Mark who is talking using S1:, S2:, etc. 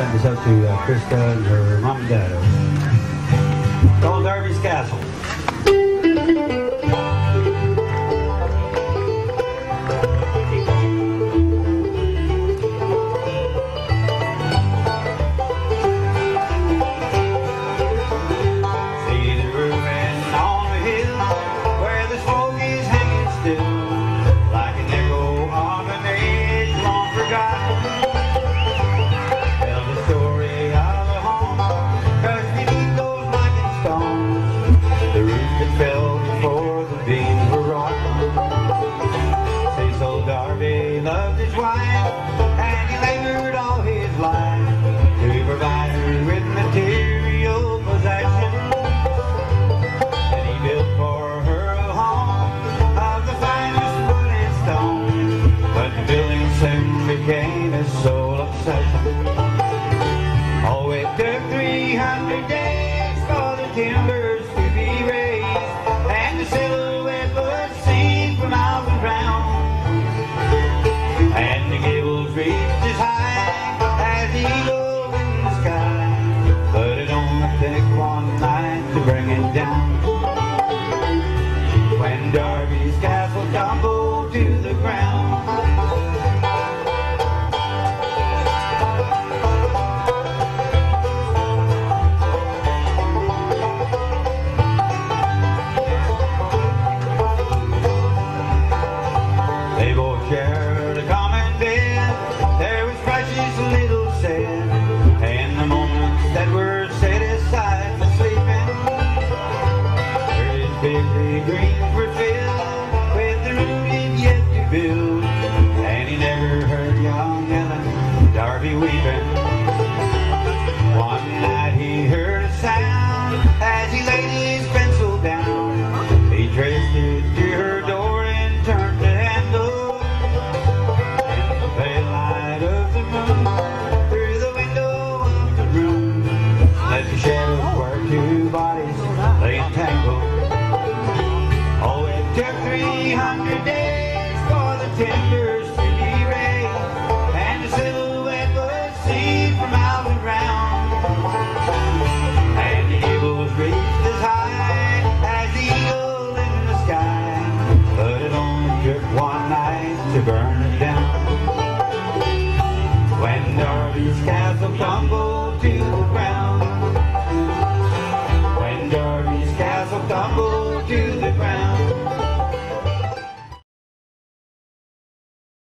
S1: Send this out to Krista and her mom and dad. Called Darby's Castle. Darby loved his wife, and he labored all his life to provide her with material possessions. And he built for her a home of the finest wood and stone, but the building soon became his sole obsession. Oh, it took 300 days